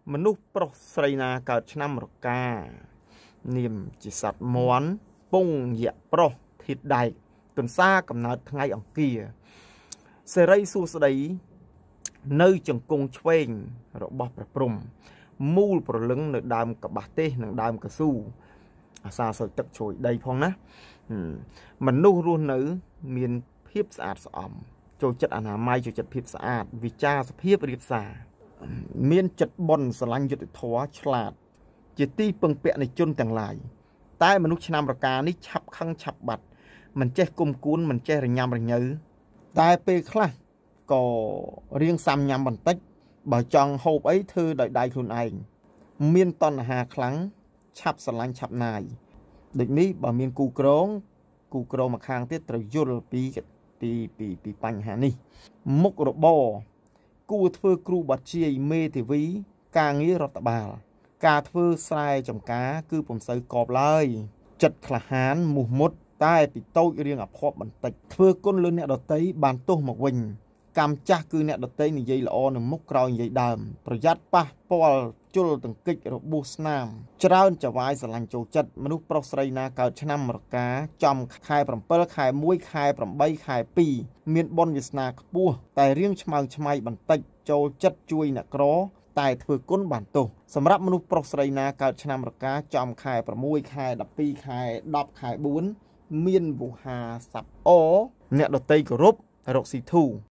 មនុស្សប្រុសស្រីណាកើតឆ្នាំរកានាមជាសត្វមន់ពងយៈប្រុសធាតុដែកទន្សាកំណើតថ្ងៃអង្គារសេរីសួស្តីនៅចង្គង់ឆ្វេងរបស់ព្រះព្រំមូលប្រលឹងនៅដើមកបាស់ទេសនិងដើមកស៊ូអាសាសើទឹកជ្រោយដីផងណាមនុស្សរស់នៅមានភាពស្អាតស្អំចូលចិត្តអនាម័យចូលចិត្តភាពស្អាតវិចារសភាពរៀបសារមានចិត្តបន់ស្រឡាញ់យុត្តិធម៌ឆ្លាតជាទីពឹងពាក់នៃជនទាំងឡាយតែមនុស្សឆ្នាំរកានេះឆាប់ខឹងឆាប់បាត់មិនចេះគុំគួនមិនចេះរញ៉ាំរញ៉ូវតែពេលខ្លះក៏រៀងសាំញ៉ាំបន្តិចបើចង់ហូបអីធ្វើដោយដៃខ្លួនឯងមានតណ្ហាខ្លាំងឆាប់ស្រឡាញ់ឆាប់ណាយដូចនេះបើមានគូក្រងមកខាងទៀតត្រូវយល់ពីបញ្ហានេះមុខរបរគួរធ្វើគ្រូបាត់ជាយមេធាវីការងាររដ្ឋបាលការធ្វើស្រែចម្ការគឺពុំសូវកបឡើយចិត្តក្លាហានមោះមុតតែពីតូចរៀងអភ័ព្វបន្តិចធ្វើគុណលើអ្នកដតីបានទោសមកវិញកម្មចាស់គឺអ្នកដតីនិយាយល្អនៅមុខក្រោយនិយាយដើមប្រយ័ត្នប៉ះពាល់ជុលទង្គិចរបួសស្នាមច្រើនចវាយស្រឡាញ់ចូលចិត្តមនុស្សប្រុសស្រីណាកើតឆ្នាំរកាចំខែ7ខែ1ខែ8ខែ2មានបុណ្យវាសនាខ្ពស់តែរៀងឆ្មើងឆ្មៃបន្តិចចូលចិត្តជួយអ្នកក្រតែធ្វើគុណបានទោសសម្រាប់មនុស្សប្រុសស្រីណាកើតឆ្នាំរកាចំខែ6ខែ12ខែ10ខែ4មានវោហាស័ព្ទអអ្នកដតីគោរពរកស៊ីធូ